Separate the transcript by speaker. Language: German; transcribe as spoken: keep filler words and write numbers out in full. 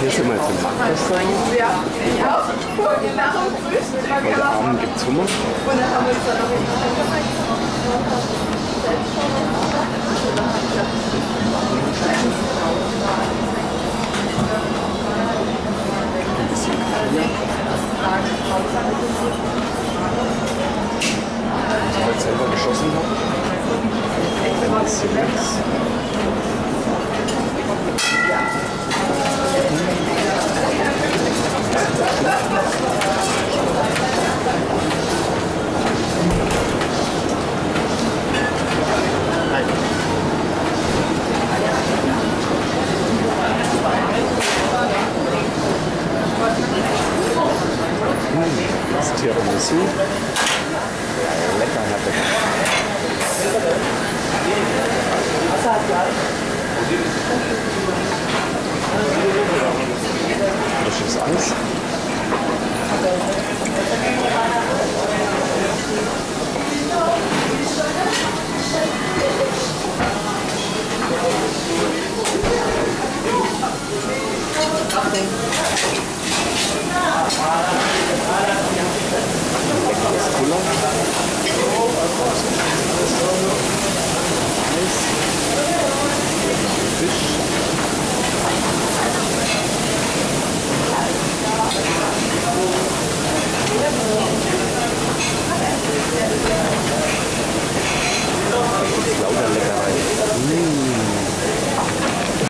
Speaker 1: hier sind wir jetzt im Marktrestaurant. Heute Abend gibt es Hummer. Ein bisschen Kaviar. Was ich heute selber geschossen habe. Ein bisschen Lachs. Das Tiramisu.